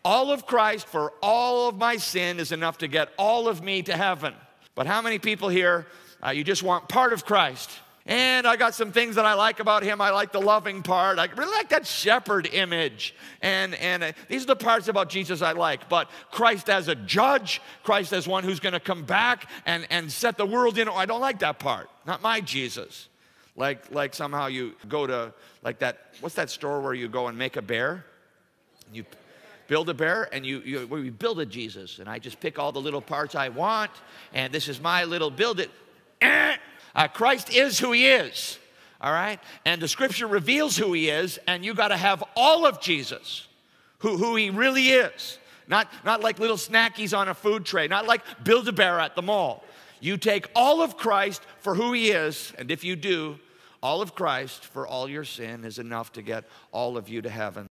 All of Christ for all of my sin is enough to get all of me to heaven. But how many people here, you just want part of Christ? And I got some things that I like about him. I like the loving part. I really like that shepherd image. And these are the parts about Jesus I like. But Christ as a judge, Christ as one who's going to come back and set the world in. I don't like that part. Not my Jesus. Like somehow you go to, like that, what's that store where you go and make a bear? You build a bear, and we build a Jesus. And I just pick all the little parts I want. And this is my little build it. Christ is who he is, all right? And the scripture reveals who he is, and you got to have all of Jesus, who he really is. Not like little snackies on a food tray, not like Build-A-Bear at the mall. You take all of Christ for who he is, and if you do, all of Christ for all your sin is enough to get all of you to heaven.